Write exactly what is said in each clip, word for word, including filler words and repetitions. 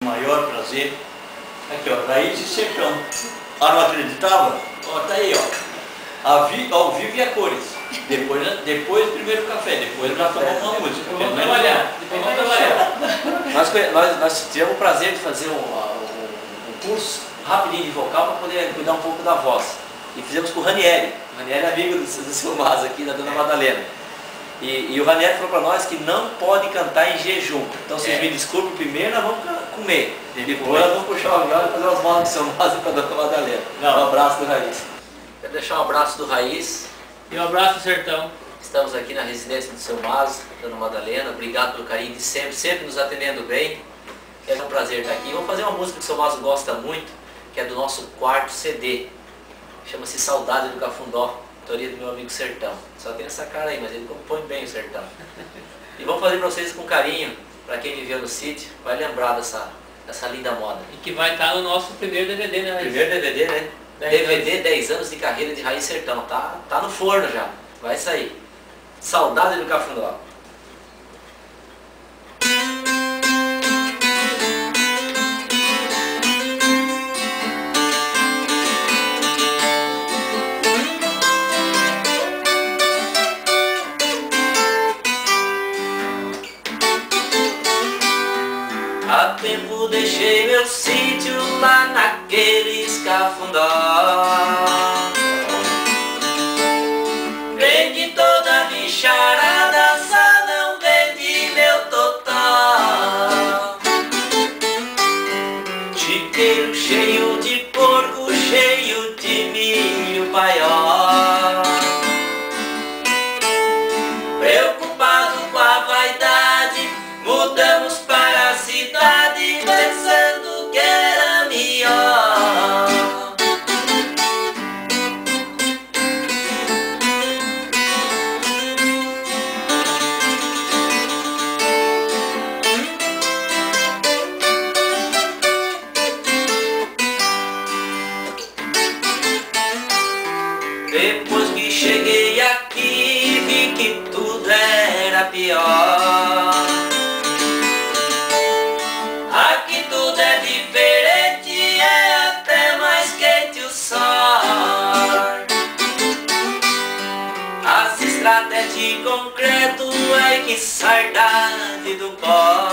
maior prazer. Aqui, ó, Raiz e Sertão. Ah, não acreditava? Ó, tá aí, ó. A vi, ao vivo e a cores. Depois, depois do primeiro café, depois nós tomamos uma música. Vamos trabalhar. Depois vamos trabalhar. Nós, nós, nós tivemos o prazer de fazer um, um, um curso rapidinho de vocal para poder cuidar um pouco da voz. E fizemos com o Ranieri. O Ranieri é amigo do, do seu Mas aqui, da Dona Madalena. E, e o Ranieri falou para nós que não pode cantar em jejum. Então vocês é. me desculpem, primeiro nós vamos comer. E depois nós vamos puxar o viola e fazer umas modas do seu Mas e para a Dona Madalena. Não. Um abraço do Raiz. Quero deixar um abraço do Raiz. E um abraço do Sertão. Estamos aqui na residência do seu Mas, Dona Madalena. Obrigado pelo carinho de sempre, sempre nos atendendo bem. É um prazer estar aqui. Vamos fazer uma música que o seu Mas gosta muito, que é do nosso quarto C D. Chama-se Saudade do Cafundó, autoria do meu amigo Sertão. Só tem essa cara aí, mas ele compõe bem o Sertão. E vamos fazer para vocês com carinho, para quem viveu no sítio, vai lembrar dessa, dessa linda moda. E que vai estar no nosso primeiro D V D, né? Primeiro D V D, né? D V D dez anos de carreira de Raiz Sertão. Tá, tá no forno já, vai sair. Saudade do Cafundó. Há tempo deixei meu sítio lá naqueles cafundó. Vendi toda a bicharada, só não vendi meu totó. Chiqueiro cheio de porco, cheio de milho paió. Preocupado com a vaidade, mudamos para a cidade, pensando que era melhor. Depois que cheguei aqui, vi que tudo era pior. Aqui tudo é diferente, é até mais quente o sol. As estradas é de concreto, ai que saudade do pó.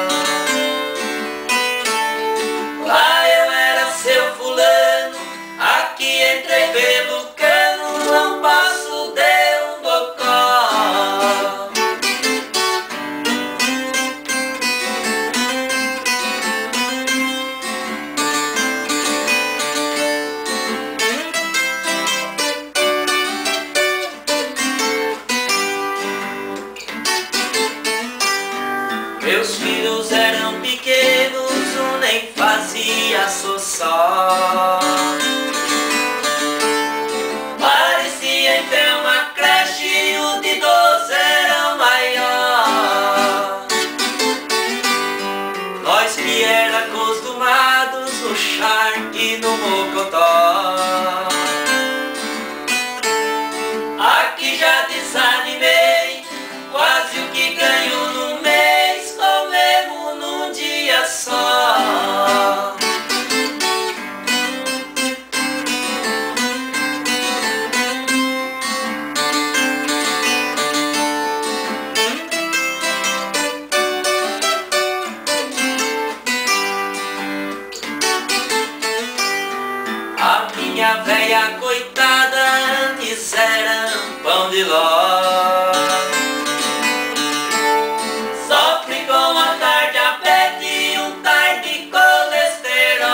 Lá eu era seu fulano, aqui entrei pelo cano, não passo de um bocó. Meus filhos eram pequenos, um nem fazia só. Parecia então uma creche e o de doze era o maior. Nós que era acostumados no charque e no mocotó. Aqui já desanimei, quase o que ganho no mês comemos num dia só. A minha velha coitada antes era um pão de ló. Sofre com a tarde a pede e um tarde colesterol.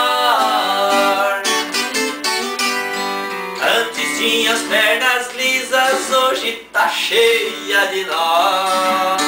Antes tinha as pernas lisas, hoje tá cheia de nó.